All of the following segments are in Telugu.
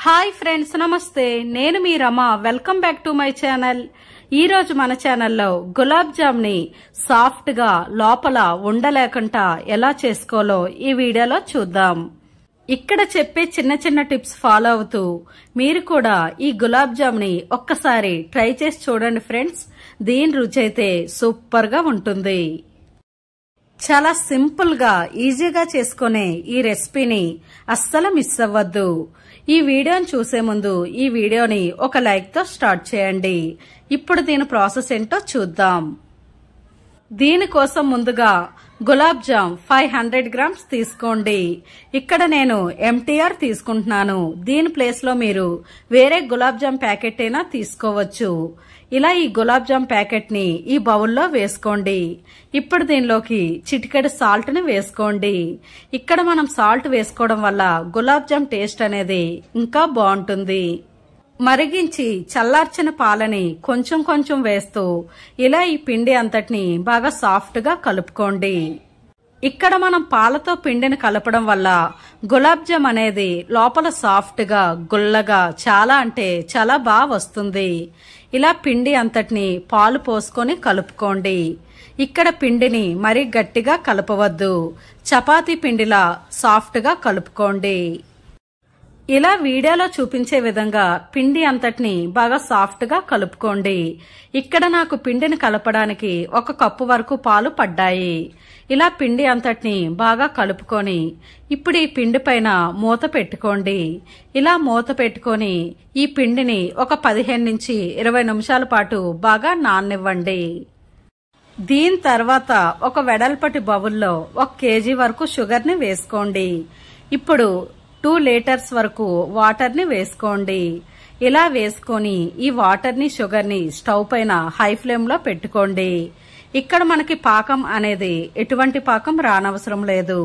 హాయ్ ఫ్రెండ్స్, నమస్తే. నేను మీ Rama. Welcome back to my channel. ఈ రోజు మన ఛానల్లో గులాబ్ జామ్ ని సాఫ్ట్ గా లోపల ఉండలేకుండా ఎలా చేసుకోవాలో ఈ వీడియోలో చూద్దాం. ఇక్కడ చెప్పే చిన్న చిన్న టిప్స్ ఫాలో అవుతూ మీరు కూడా ఈ గులాబ్ జామ్ ని ఒక్కసారి ట్రై చేసి చూడండి ఫ్రెండ్స్. దీని రుచి అయితే సూపర్ గా ఉంటుంది. చాలా సింపుల్ గా ఈజీగా చేసుకునే ఈ రెసిపీని అస్సలు మిస్ అవ్వద్దు. ఈ వీడియోని చూసే ముందు ఈ వీడియోని ఒక లైక్ తో స్టార్ట్ చేయండి. ఇప్పుడు దీని ప్రాసెస్ ఏంటో చూద్దాం. దీనికోసం ముందుగా గులాబ్ జామ్ 500 గ్రామ్స్ తీసుకోండి. ఇక్కడ నేను ఎంటీఆర్ తీసుకుంటున్నాను. దీని ప్లేస్ లో మీరు వేరే గులాబ్ జామ్ ప్యాకెట్ అయినా తీసుకోవచ్చు. ఇలా ఈ గులాబ్ జామ్ ప్యాకెట్ ని ఈ బౌల్లో వేసుకోండి. ఇప్పుడు దీనిలోకి చిటికెడు సాల్ట్ ని వేసుకోండి. ఇక్కడ మనం సాల్ట్ వేసుకోవడం వల్ల గులాబ్ జామ్ టేస్ట్ అనేది ఇంకా బాగుంటుంది. మరిగించి చల్లార్చిన పాలని కొంచెం కొంచెం వేస్తూ ఇలా ఈ పిండి అంతటిని బాగా సాఫ్ట్ గా కలుపుకోండి. ఇక్కడ మనం పాలతో పిండిని కలపడం వల్ల గులాబ్ జామ్ అనేది లోపల సాఫ్ట్ గా గుల్లగా చాలా అంటే చాలా బాగా వస్తుంది. ఇలా పిండి అంతటిని పాలు పోసుకొని కలుపుకోండి. ఇక్కడ పిండిని మరీ గట్టిగా కలపవద్దు. చపాతీ పిండిలా సాఫ్ట్ గా కలుపుకోండి. ఇలా వీడియోలో చూపించే విధంగా పిండి అంతటిని బాగా సాఫ్ట్ గా కలుపుకోండి. ఇక్కడ నాకు పిండిని కలపడానికి 1 కప్పు వరకు పాలు పడ్డాయి. ఇలా పిండి అంతటిని బాగా కలుపుకొని ఇప్పుడు ఈ పిండి పైన మూత పెట్టుకోండి. ఇలా మూత పెట్టుకొని ఈ పిండిని ఒక 15 నుంచి 20 నిమిషాల పాటు బాగా నాననివ్వండి. దీని తర్వాత ఒక వెడల్పటి బౌల్లో 1 కేజీ వరకు షుగర్ ని వేసుకోండి. ఇప్పుడు 2 లీటర్స్ వరకు వాటర్ ని వేసుకోండి. ఇలా వేసుకొని ఈ వాటర్ ని షుగర్ ని స్టవ్ పైన హై ఫ్లేమ్ లో పెట్టుకోండి. ఇక్కడ మనకి పాకం అనేది ఎటువంటి పాకం రానవసరం లేదు.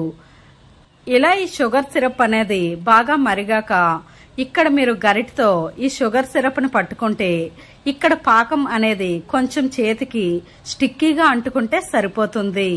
ఇలా ఈ షుగర్ సిరప్ అనేది బాగా మరిగాక ఇక్కడ మీరు గరిటతో ఈ షుగర్ సిరప్ ని పట్టుకుంటే ఇక్కడ పాకం అనేది కొంచెం చేతికి స్టిక్కీగా అంటుకుంటే సరిపోతుంది.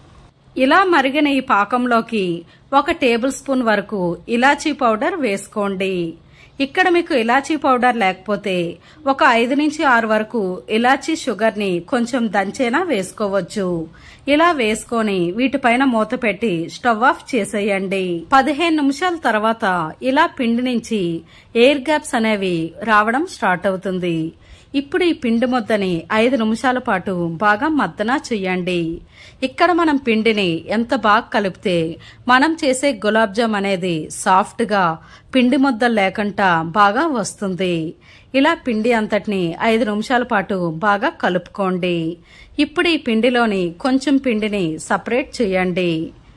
ఇలా మరిగిన ఈ పాకంలోకి 1 టేబుల్ స్పూన్ వరకు ఇలాచీ పౌడర్ వేసుకోండి. ఇక్కడ మీకు ఇలాచీ పౌడర్ లేకపోతే ఒక 5 నుంచి 6 వరకు ఇలాచీ షుగర్ ని కొంచెం దంచేనా వేసుకోవచ్చు. ఇలా వేసుకొని వీటిపైన మూత పెట్టి స్టవ్ ఆఫ్ చేసేయండి. 15 నిమిషాల తర్వాత ఇలా పిండి నుంచి ఎయిర్ గ్యాప్స్ అనేవి రావడం స్టార్ట్ అవుతుంది. ఇప్పుడు ఈ పిండి ముద్దని 5 నిమిషాల పాటు బాగా మద్దన చెయ్యండి. ఇక్కడ మనం పిండిని ఎంత బాగా కలిపితే మనం చేసే గులాబ్ జామ్ అనేది సాఫ్ట్ గా పిండి ముద్దలు లేకుండా బాగా వస్తుంది. ఇలా పిండి అంతటిని 5 నిమిషాల పాటు బాగా కలుపుకోండి. ఇప్పుడు ఈ పిండిలోని కొంచెం పిండిని సపరేట్ చేయండి.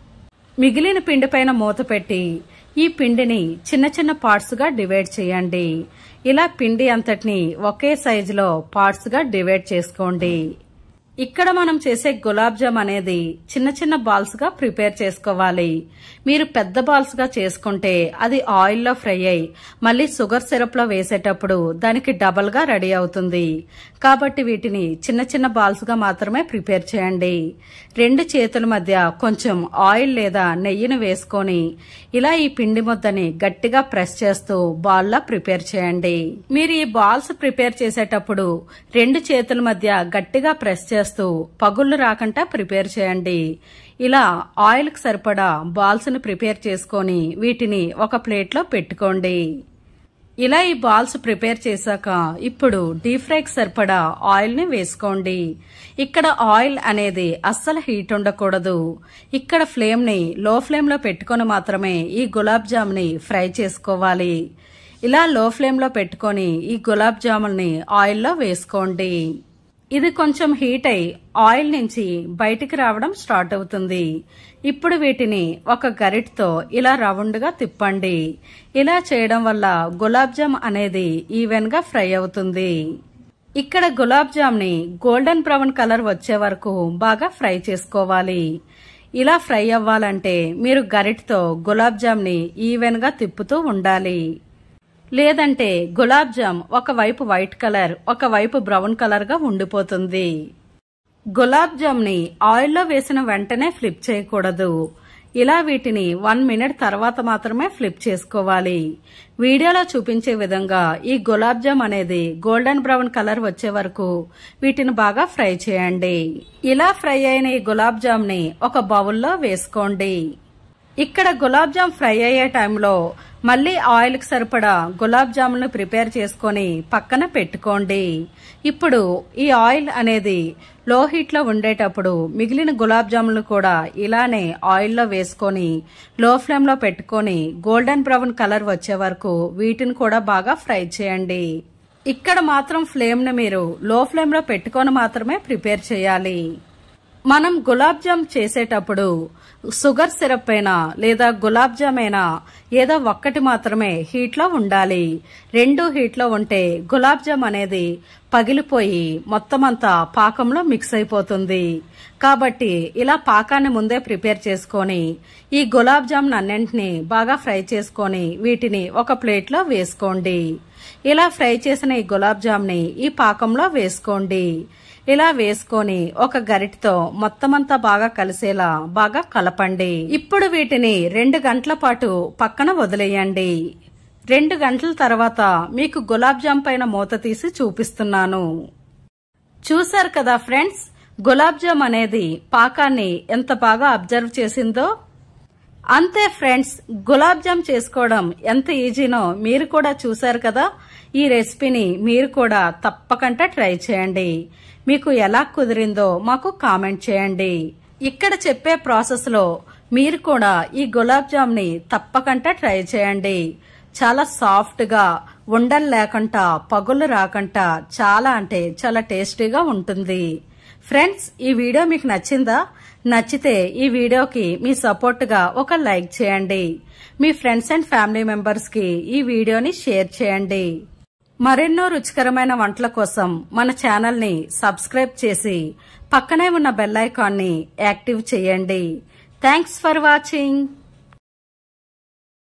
మిగిలిన పిండి పైన మూత పెట్టి ఈ పిండిని చిన్న చిన్న పార్ట్స్ గా డివైడ్ చేయండి. ఇలా పిండి అంతటిని ఒకే సైజులో పార్ట్స్ గా డివైడ్ చేసుకోండి. ఇక్కడ మనం చేసే గులాబ్ జామ్ అనేది చిన్న చిన్న బాల్స్ గా ప్రిపేర్ చేసుకోవాలి. మీరు పెద్ద బాల్స్ గా చేసుకుంటే అది ఆయిల్లో ఫ్రై అయి మళ్ళీ షుగర్ సిరప్ లో వేసేటప్పుడు దానికి డబల్ గా రెడీ అవుతుంది. కాబట్టి వీటిని చిన్న చిన్న బాల్స్ గా మాత్రమే ప్రిపేర్ చేయండి. 2 చేతుల మధ్య కొంచెం ఆయిల్ లేదా నెయ్యిని వేసుకొని ఇలా ఈ పిండి ముద్దని గట్టిగా ప్రెస్ చేస్తూ బాల్ లా ప్రిపేర్ చేయండి. మీరు ఈ బాల్స్ ప్రిపేర్ చేసేటప్పుడు 2 చేతుల మధ్య గట్టిగా ప్రెస్ చేస్తూ పగుళ్లు రాకుండా ప్రిపేర్ చేయండి. ఇలా ఆయిల్ కి సరిపడా బాల్స్ ని ప్రిపేర్ చేసుకొని వీటిని ఒక ప్లేట్ లో పెట్టుకోండి. ఇలా ఈ బాల్స్ ప్రిపేర్ చేశాక ఇప్పుడు డీప్ ఫ్రైకి సరిపడా ఆయిల్ ని వేసుకోండి. ఇక్కడ ఆయిల్ అనేది అస్సలు హీట్ ఉండకూడదు. ఇక్కడ ఫ్లేమ్ ని లో ఫ్లేమ్ లో పెట్టుకొని మాత్రమే ఈ గులాబ్ జామ్ ని ఫ్రై చేసుకోవాలి. ఇలా లో ఫ్లేమ్ లో పెట్టుకొని ఈ గులాబ్ జాముల్ని ఆయిల్లో వేసుకోండి. ఇది కొంచెం హీట్ అయి ఆయిల్ నుంచి బయటికి రావడం స్టార్ట్ అవుతుంది. ఇప్పుడు వీటిని ఒక గరిటతో ఇలా రౌండ్ గా తిప్పండి. ఇలా చేయడం వల్ల గులాబ్ జామ్ అనేది ఈవెన్ గా ఫ్రై అవుతుంది. ఇక్కడ గులాబ్ జామ్ ని గోల్డెన్ బ్రౌన్ కలర్ వచ్చే వరకు బాగా ఫ్రై చేసుకోవాలి. ఇలా ఫ్రై అవ్వాలంటే మీరు గరిటతో గులాబ్ జామ్ ని ఈవెన్ గా తిప్పుతూ ఉండాలి. లేదంటే గులాబ్ జామ్ ఒకవైపు వైట్ కలర్ ఒకవైపు బ్రౌన్ కలర్ గా ఉండిపోతుంది. గులాబ్ జామ్ ని ఆయిల్లో వేసిన వెంటనే ఫ్లిప్ చేయకూడదు. ఇలా వీటిని 1 మినిట్ తర్వాత మాత్రమే ఫ్లిప్ చేసుకోవాలి. వీడియోలో చూపించే విధంగా ఈ గులాబ్ జామ్ అనేది గోల్డెన్ బ్రౌన్ కలర్ వచ్చే వరకు వీటిని బాగా ఫ్రై చేయండి. ఇలా ఫ్రై అయిన ఈ గులాబ్ జామ్ ని ఒక బౌల్లో వేసుకోండి. ఇక్కడ గులాబ్ జామ్ ఫ్రై అయ్యే టైంలో మళ్ళీ ఆయిల్ కి సరిపడా గులాబ్ జాములను ప్రిపేర్ చేసుకొని పక్కన పెట్టుకోండి. ఇప్పుడు ఈ ఆయిల్ అనేది లో హీట్ లో ఉండేటప్పుడు మిగిలిన గులాబ్ జాములను కూడా ఇలానే ఆయిల్లో వేసుకొని లో ఫ్లేమ్ లో పెట్టుకొని గోల్డెన్ బ్రౌన్ కలర్ వచ్చే వరకు వీటిని కూడా బాగా ఫ్రై చేయండి. ఇక్కడ మాత్రం ఫ్లేమ్ ని మీరు లో ఫ్లేమ్ లో పెట్టుకొని మాత్రమే ప్రిపేర్ చేయాలి. మనం గులాబ్ జామ్ చేసేటప్పుడు షుగర్ సిరప్ అయినా లేదా గులాబ్ జామ్ అయినా ఏదో ఒక్కటి మాత్రమే హీట్ లో ఉండాలి. 2 హీట్ లో ఉంటే గులాబ్ జామ్ అనేది పగిలిపోయి మొత్తం అంతా పాకంలో మిక్స్ అయిపోతుంది. కాబట్టి ఇలా పాకాన్ని ముందే ప్రిపేర్ చేసుకొని ఈ గులాబ్ జామ్ అన్నింటినీ బాగా ఫ్రై చేసుకొని వీటిని ఒక ప్లేట్ లో వేసుకోండి. ఇలా ఫ్రై చేసిన ఈ గులాబ్ జామ్ ని ఈ పాకంలో వేసుకోండి. ఇలా వేసుకొని ఒక గరిటతో మొత్తం అంతా బాగా కలిసేలా బాగా కలపండి. ఇప్పుడు వీటిని 2 గంటల పాటు పక్కన వదిలేయండి. 2 గంటల తర్వాత మీకు గులాబ్ జామ్ పైన మూత తీసి చూపిస్తున్నాను. చూసారు కదా ఫ్రెండ్స్, గులాబ్ జామ్ అనేది పాకాన్ని ఎంత బాగా అబ్జర్వ్ చేసిందో. అంతే ఫ్రెండ్స్, గులాబ్ జామ్ చేసుకోవడం ఎంత ఈజీనో మీరు కూడా చూసారు కదా. ఈ రెసిపీని మీరు కూడా తప్పకుండా ట్రై చేయండి. మీకు ఎలా కుదిరిందో మాకు కామెంట్ చేయండి. ఇక్కడ చెప్పే ప్రాసెస్ లో మీరు కూడా ఈ గులాబ్ జామ్ ని తప్పకుండా ట్రై చేయండి. చాలా సాఫ్ట్ గా, ఉండలు లేకుండా, పగులు రాకుండా చాలా అంటే చాలా టేస్టీగా ఉంటుంది. ఫ్రెండ్స్, ఈ వీడియో మీకు నచ్చిందా? నచ్చితే ఈ వీడియోకి మీ సపోర్ట్ గా ఒక లైక్ చేయండి. మీ ఫ్రెండ్స్ అండ్ ఫ్యామిలీ మెంబర్స్ కి ఈ వీడియోని షేర్ చేయండి. మరెన్నో రుచికరమైన వంటల కోసం మన ఛానల్ ని సబ్స్క్రైబ్ చేసి పక్కనే ఉన్న బెల్ ఐకాన్ ని యాక్టివ్ చేయండి. Thanks for watching.